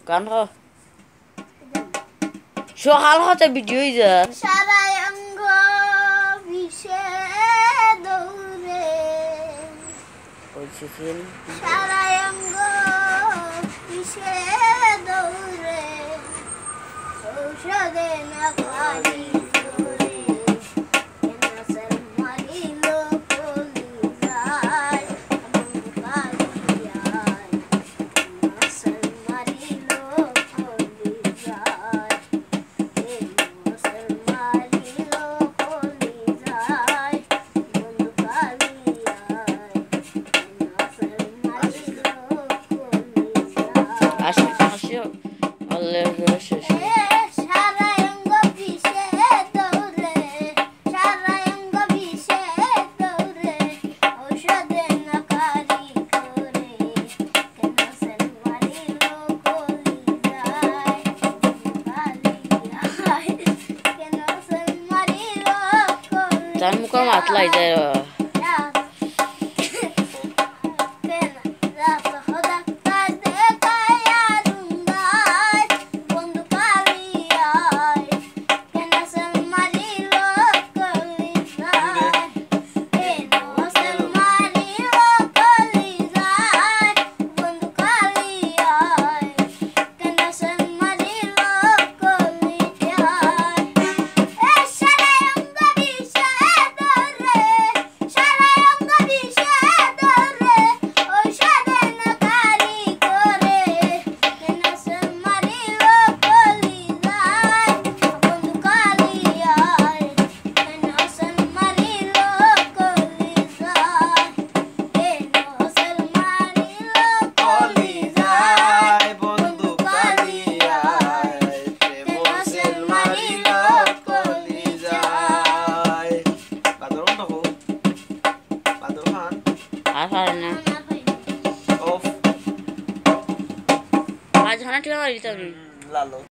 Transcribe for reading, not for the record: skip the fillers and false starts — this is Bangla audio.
গান সকাল হতে ভিডিও যা সারাই অঙ্গ বিষে দৌড়ে বলছিলেন সারাই অঙ্গ বিষে দৌড়ে ঔষধে না খালি Jangan muka matlay deh. Aja anak dia lagi tadi. Lalu.